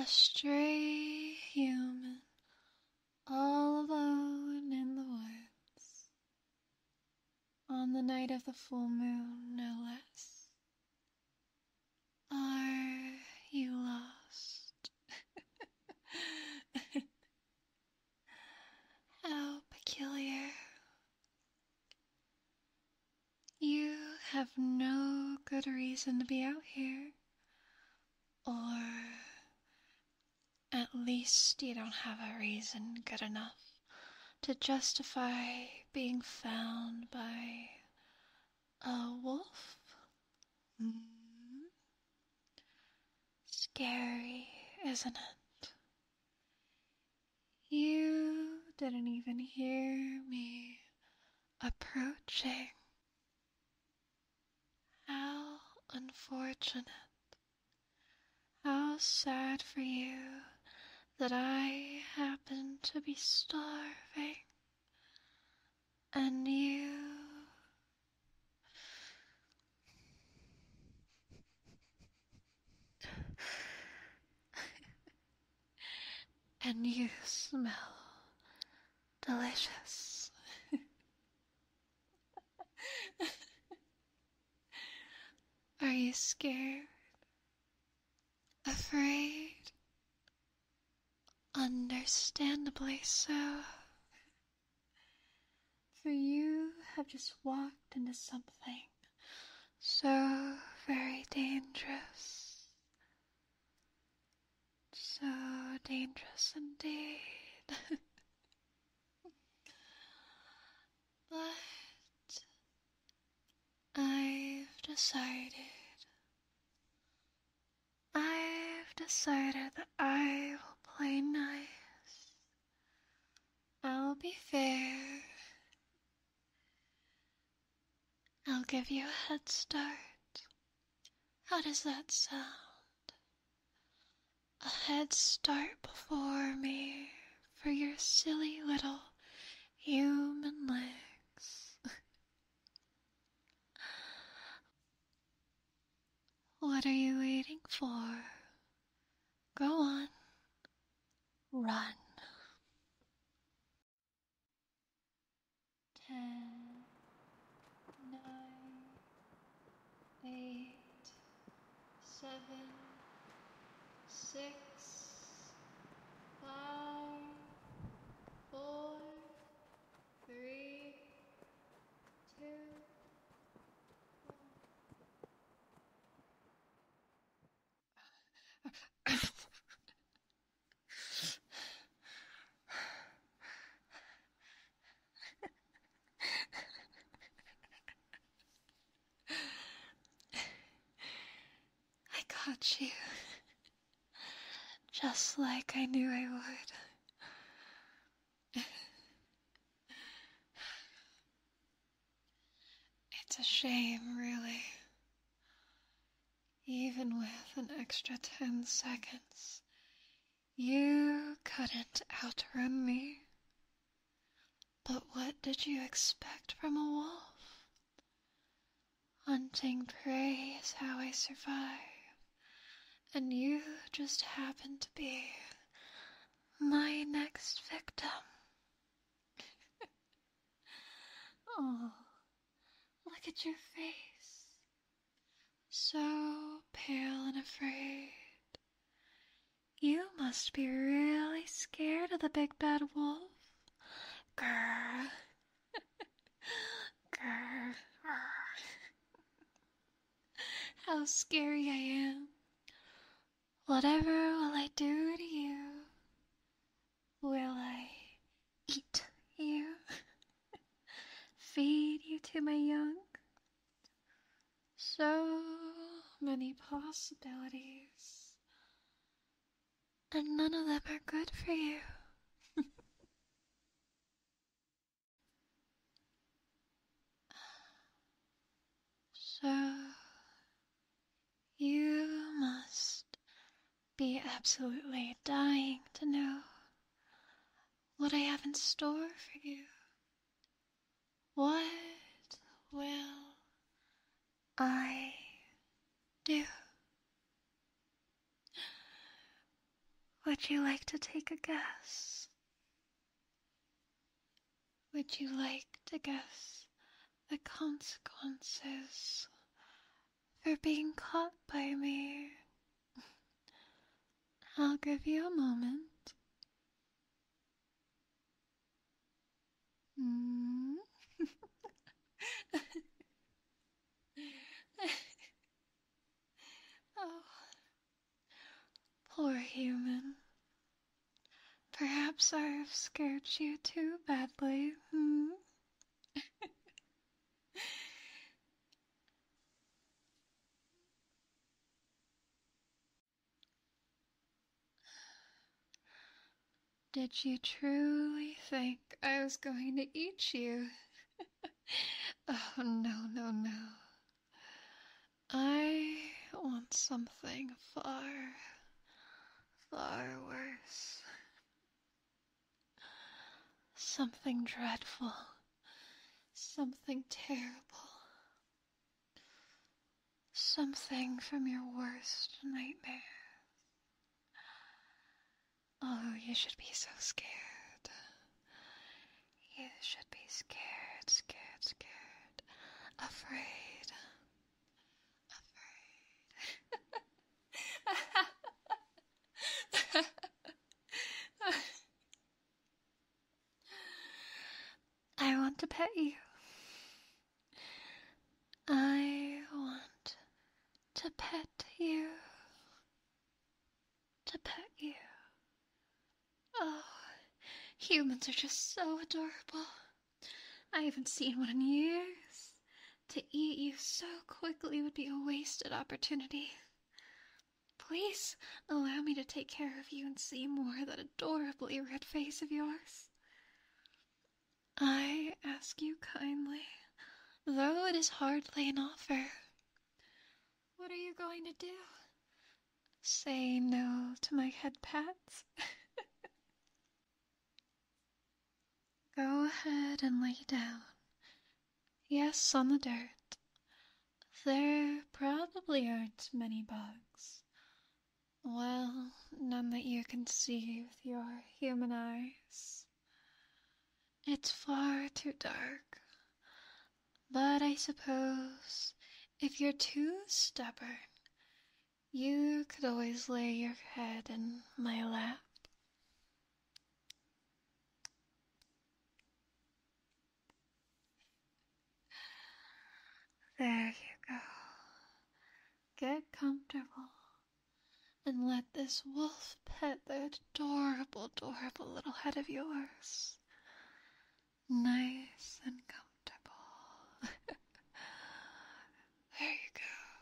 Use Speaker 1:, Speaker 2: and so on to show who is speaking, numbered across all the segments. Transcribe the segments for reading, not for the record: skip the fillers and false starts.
Speaker 1: A stray human, all alone in the woods, on the night of the full moon, no less. Are you lost? How peculiar. You have no good reason to be out here. Or at least you don't have a reason good enough to justify being found by a wolf. Scary, isn't it? You didn't even hear me approaching. How unfortunate. How sad for you that I happen to be starving and you and you smell delicious. Are you scared? Afraid? Understandably so. For you have just walked into something so very dangerous. So dangerous indeed. But I've decided that I will play nice. I'll be fair. I'll give you a head start. How does that sound? A head start before me for your silly little human legs. What are you waiting for? Go on. Run. 10, 9, 8, 7, 6, 5, 4, 3, 2, 1. I caught you. Just like I knew I would. It's a shame, really. Even with an extra 10 seconds, you couldn't outrun me. But what did you expect from a wolf? Hunting prey is how I survive. And you just happen to be my next victim. Oh, look at your face. So pale and afraid. You must be really scared of the big bad wolf. Grr. Grr. How scary I am. Whatever will I do to you? Will I eat you? Feed you to my young? So many possibilities. And none of them are good for you. So you must be absolutely dying to know what I have in store for you. What will I do? Would you like to take a guess? Would you like to guess the consequences for being caught by me? I'll give you a moment. Oh, poor human. Perhaps I've scared you too badly, Did you truly think I was going to eat you? Oh, no, no, no. I want something far, far worse. Something dreadful. Something terrible. Something from your worst nightmare. Oh, you should be so scared. You should be scared, scared, scared. Afraid. Afraid. I want to pet you. I want to pet you. To pet you. Oh, humans are just so adorable. I haven't seen one in years. To eat you so quickly would be a wasted opportunity. Please allow me to take care of you and see more of that adorably red face of yours. I ask you kindly, though it is hardly an offer. What are you going to do? Say no to my head pats? Go ahead and lay down. Yes, on the dirt. There probably aren't many bugs. Well, none that you can see with your human eyes. It's far too dark. But I suppose if you're too stubborn, you could always lay your head in my lap. There you go. Get comfortable and let this wolf pet the adorable, adorable little head of yours. Nice and comfortable. There you go.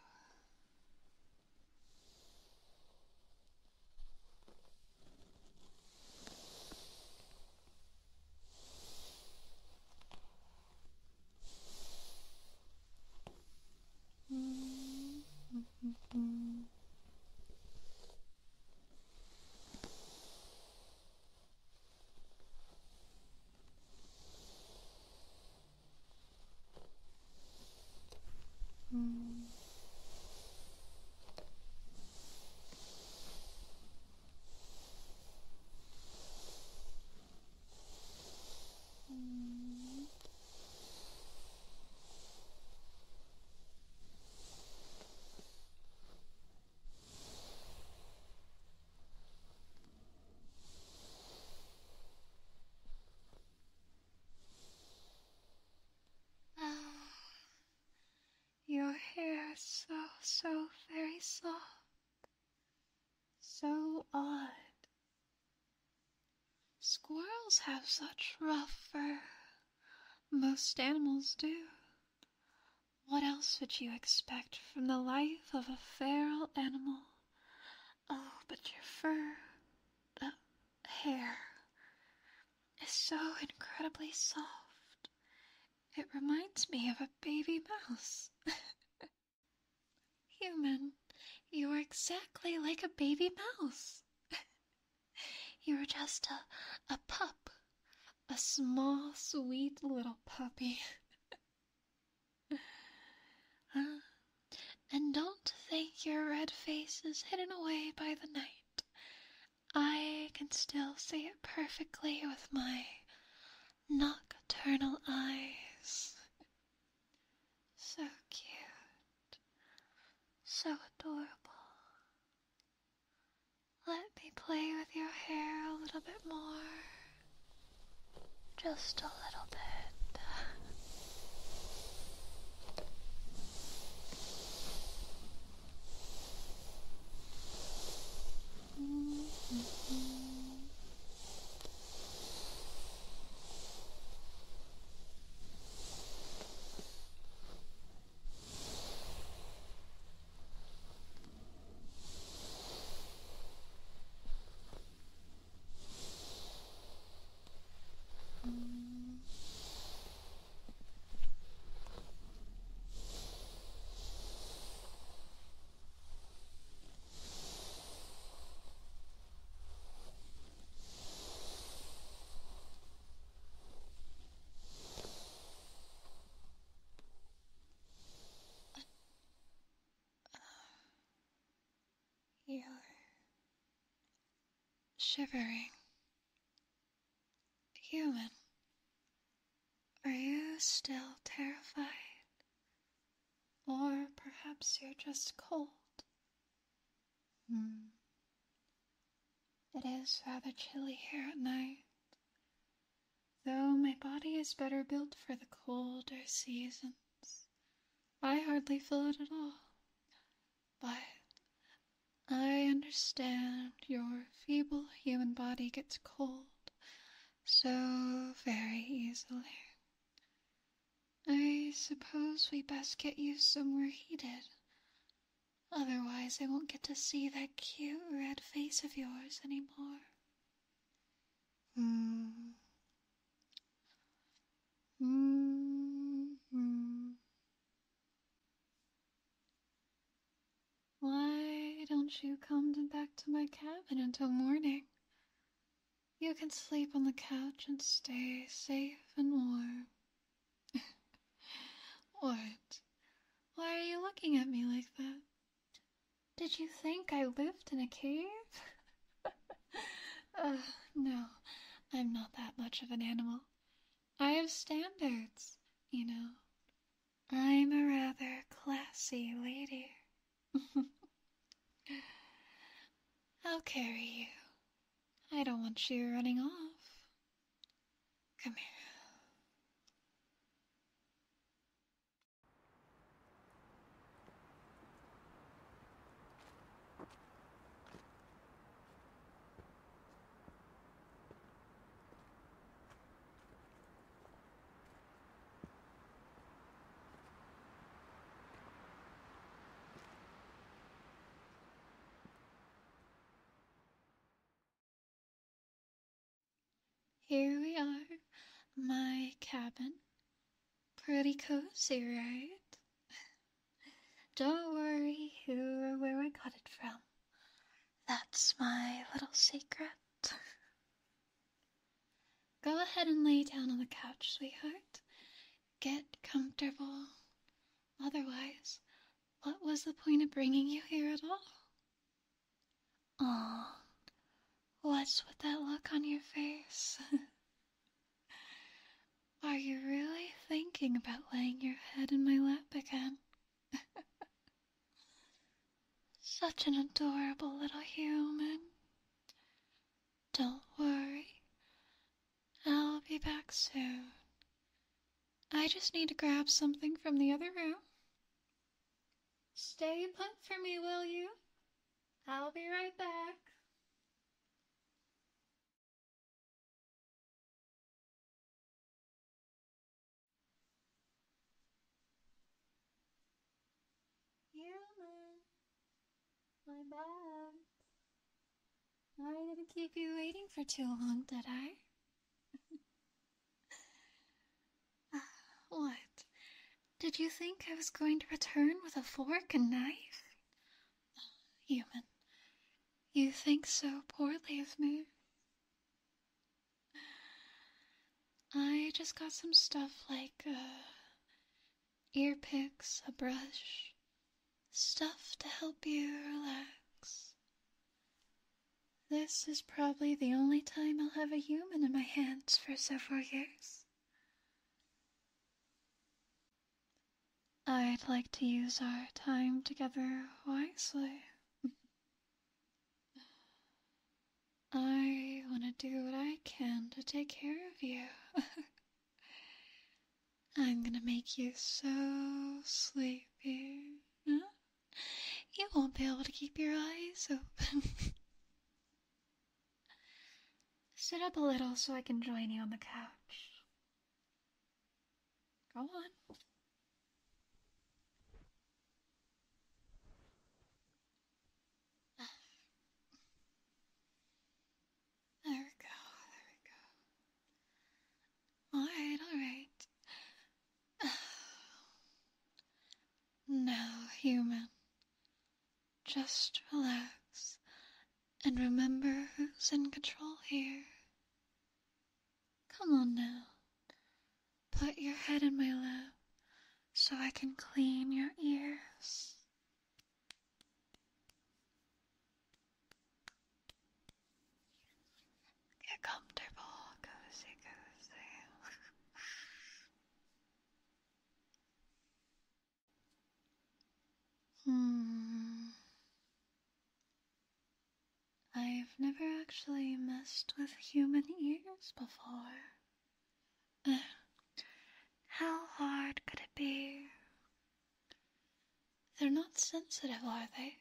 Speaker 1: Your hair is so very soft. So odd. Squirrels have such rough fur. Most animals do. What else would you expect from the life of a feral animal? Oh, but your fur, the hair, is so incredibly soft. It reminds me of a baby mouse. Human, you are exactly like a baby mouse. You are just a pup, a small, sweet little puppy. And don't think your red face is hidden away by the night. I can still see it perfectly with my nocturnal eyes. So cute. So adorable. Let me play with your hair a little bit more. Just a little bit. You're shivering. Human, are you still terrified? Or perhaps you're just cold? It is rather chilly here at night, though my body is better built for the colder seasons. I hardly feel it at all, but I understand your feeble human body gets cold so very easily. I suppose we best get you somewhere heated. Otherwise I won't get to see that cute red face of yours anymore. Why don't you come back to my cabin until morning? You can sleep on the couch and stay safe and warm. What? Why are you looking at me like that? Did you think I lived in a cave? No, I'm not that much of an animal. I have standards, you know. I'm a rather classy lady. I'll carry you. I don't want you running off. Come here. Here we are, my cabin. Pretty cozy, right? Don't worry who or where I got it from. That's my little secret. Go ahead and lay down on the couch, sweetheart. Get comfortable. Otherwise, what was the point of bringing you here at all? Aw, what's with that look on your face? Are you really thinking about laying your head in my lap again? Such an adorable little human. Don't worry. I'll be back soon. I just need to grab something from the other room. Stay put for me, will you? I'll be right back. Human, I'm back. I didn't keep you waiting for too long, did I? What? Did you think I was going to return with a fork and knife? Human, you think so poorly of me. I just got some stuff like, ear picks, a brush, stuff to help you relax. This this is probably the only time I'll have a human in my hands for several years. I'd like to use our time together wisely. I want to do what I can to take care of you. I'm gonna make you so sleepy. Huh? You won't be able to keep your eyes open. Sit up a little so I can join you on the couch. Go on. There we go, there we go. Alright. Now, human, just relax and remember who's in control here. Come on now. Put your head in my lap so I can clean your ears. Get comfortable, cozy, cozy. I've never actually messed with human ears before. How hard could it be? They're not sensitive, are they?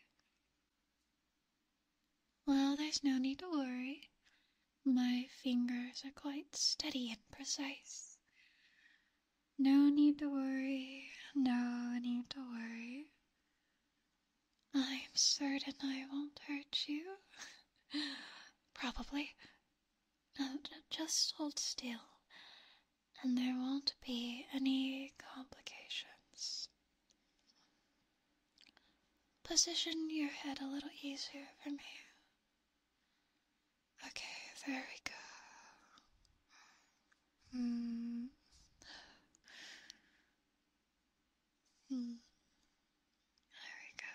Speaker 1: Well, there's no need to worry. My fingers are quite steady and precise. No need to worry, no need to worry. I'm certain I won't hurt you. Probably. Just hold still, and there won't be any complications. Position your head a little easier for me. Okay, there we go. There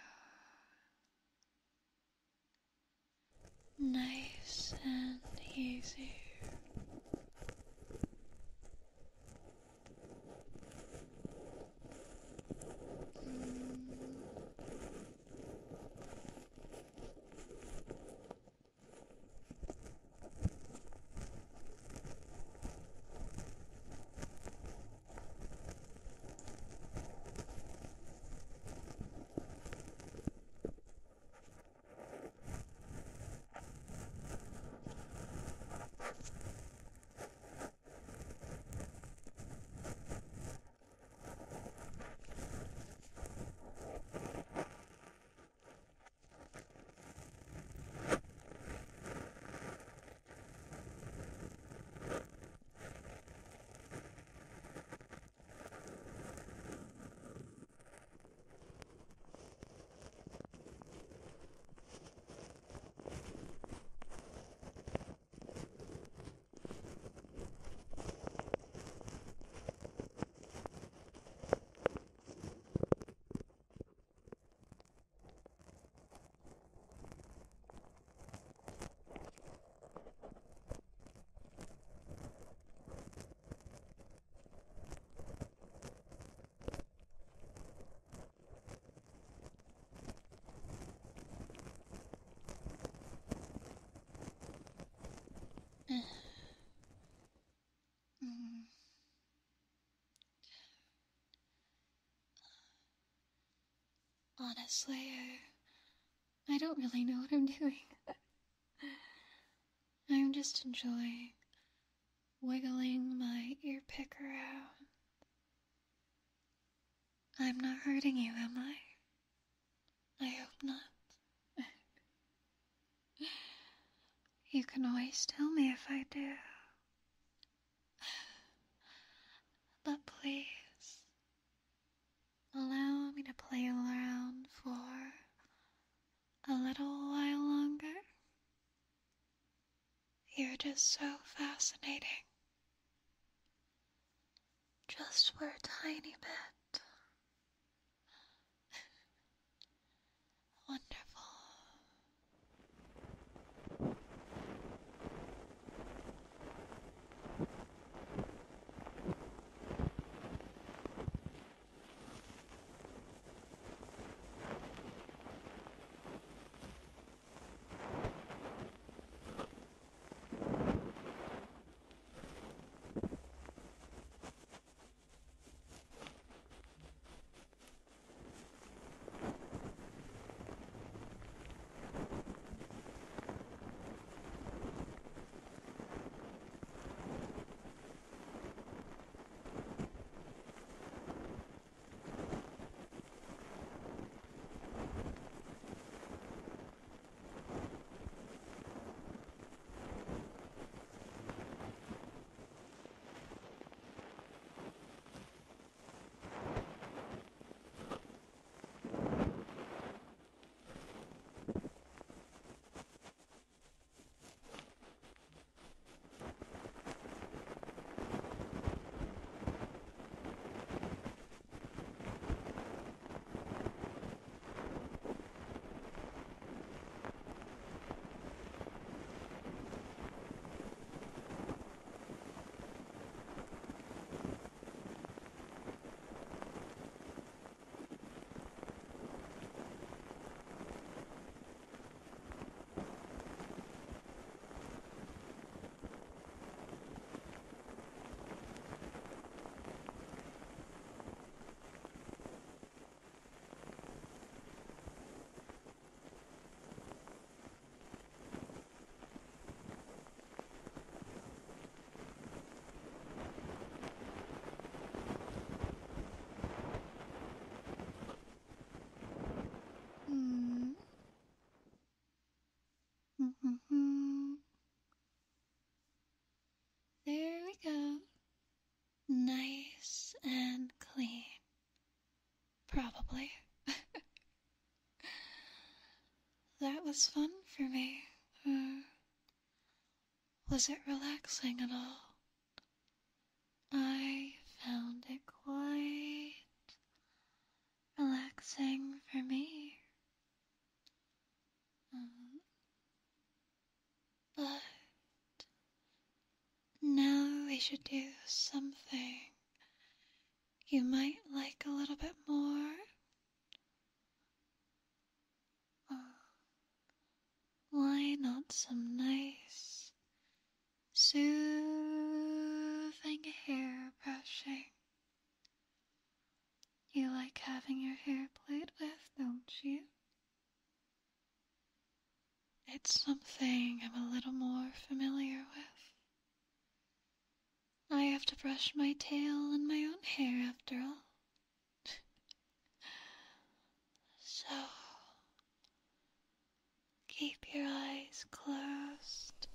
Speaker 1: we go. Nice and easy. Honestly, I don't really know what I'm doing. I'm just enjoying wiggling my ear picker out. I'm not hurting you, am I? I hope not. You can always tell me if I do. But please, allow me to play around for a little while longer. You're just so fascinating. Just for a tiny bit. Wonderful. that was fun for me. Was it relaxing at all? I found it quite relaxing for me. But now we should do something you might like a little bit more. Why not some nice, soothing hair brushing? You like having your hair played with, don't you? It's something I'm a little more familiar with. I have to brush my tail and my own hair after all. So, keep your eyes closed.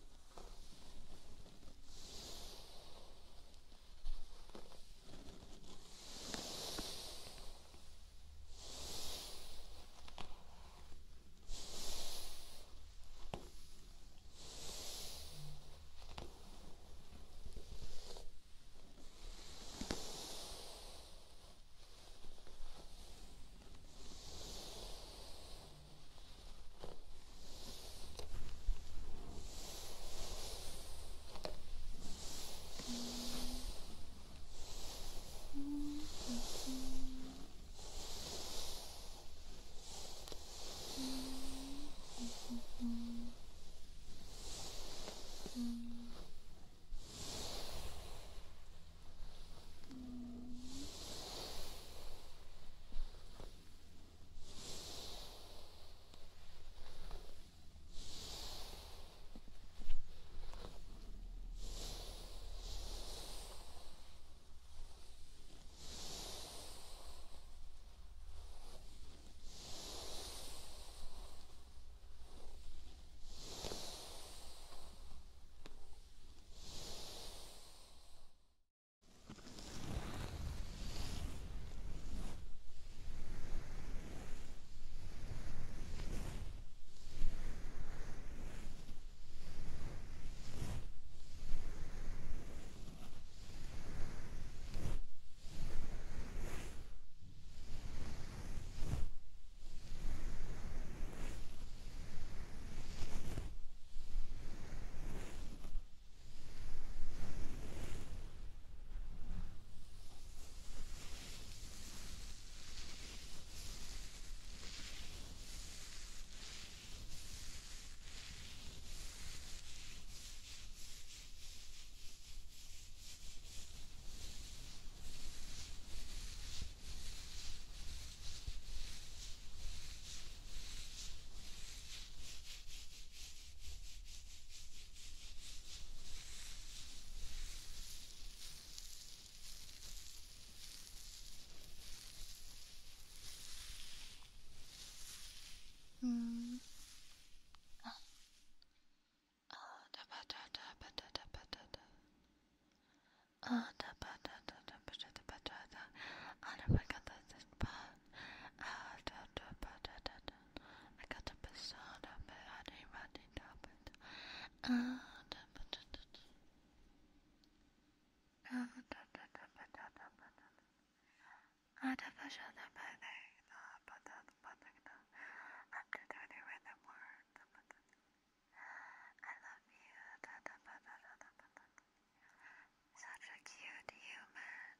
Speaker 1: Such a cute human.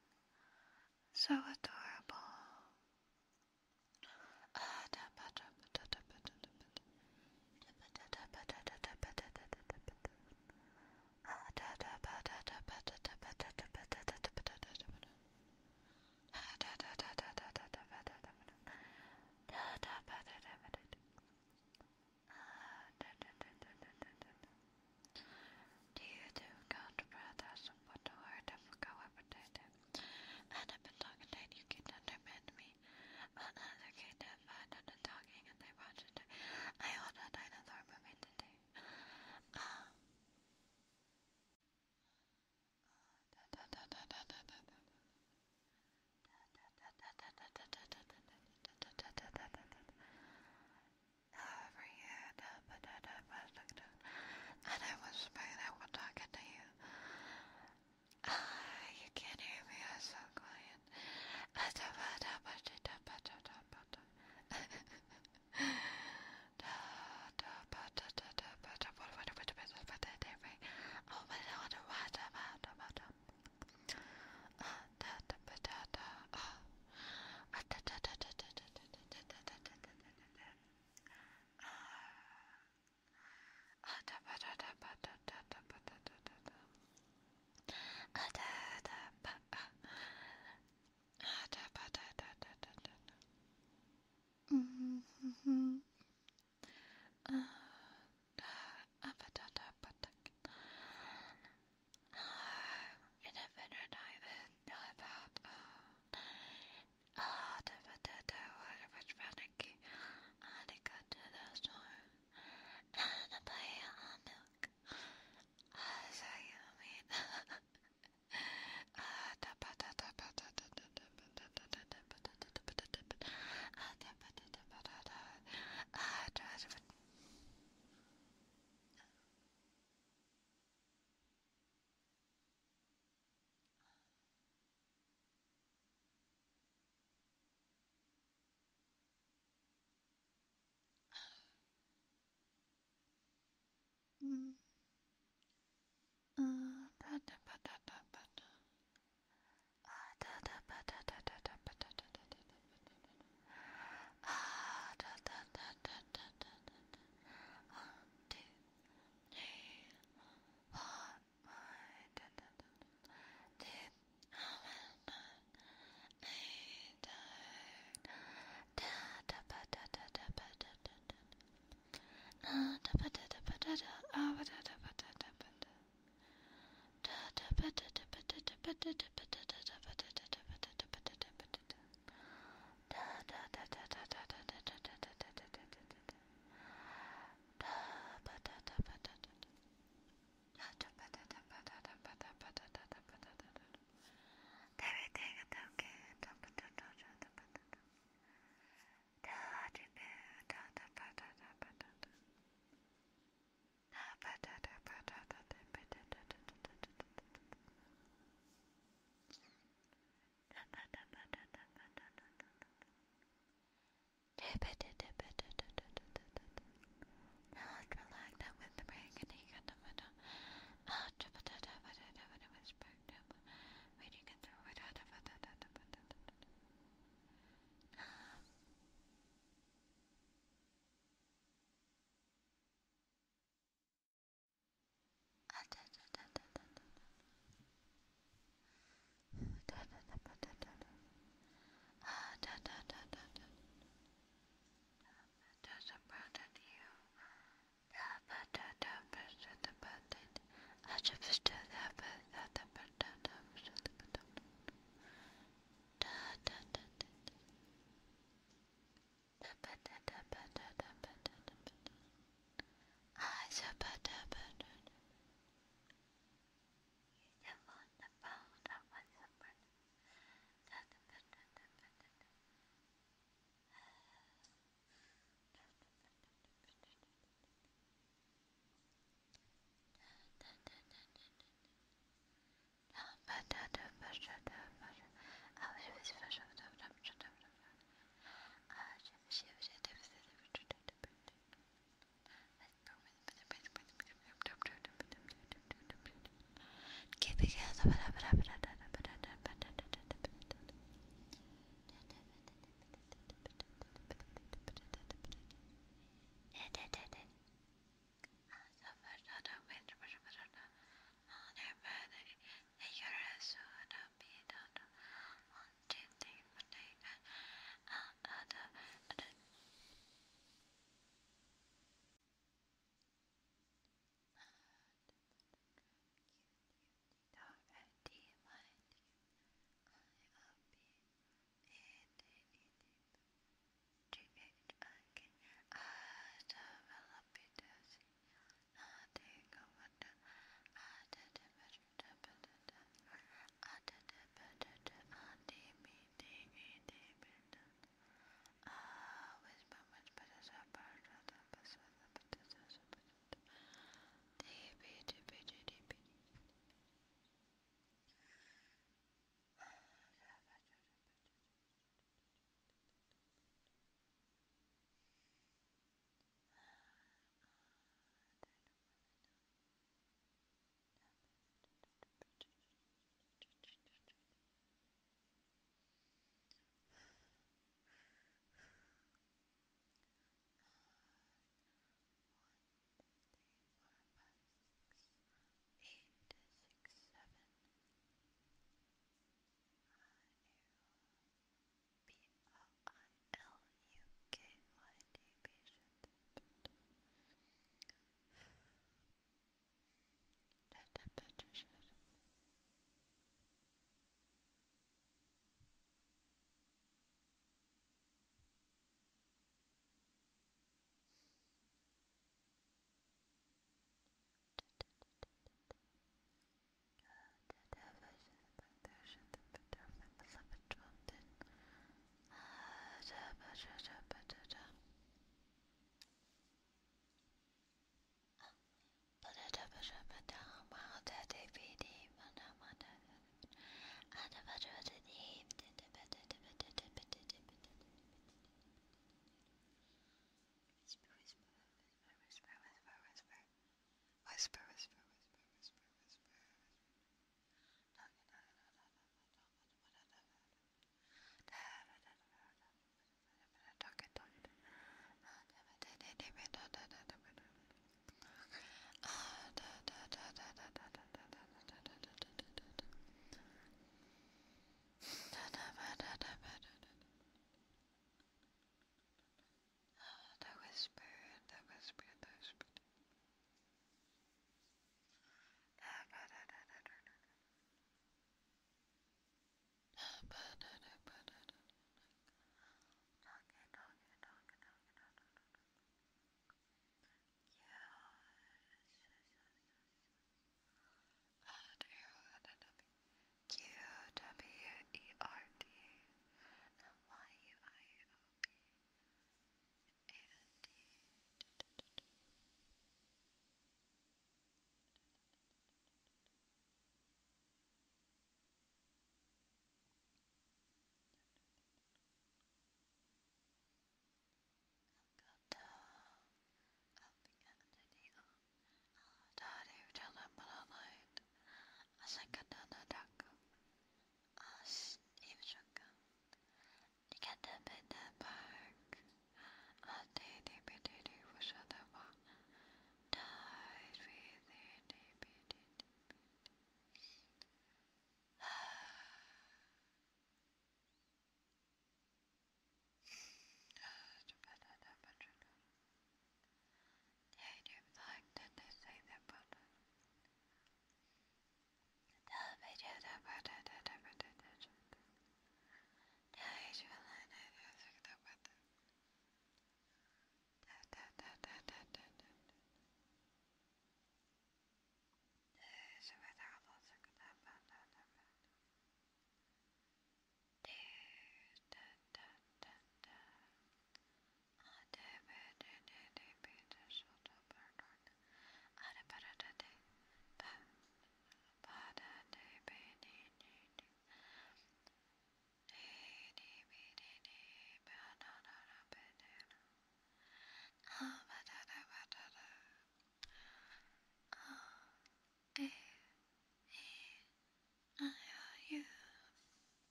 Speaker 1: So adorable.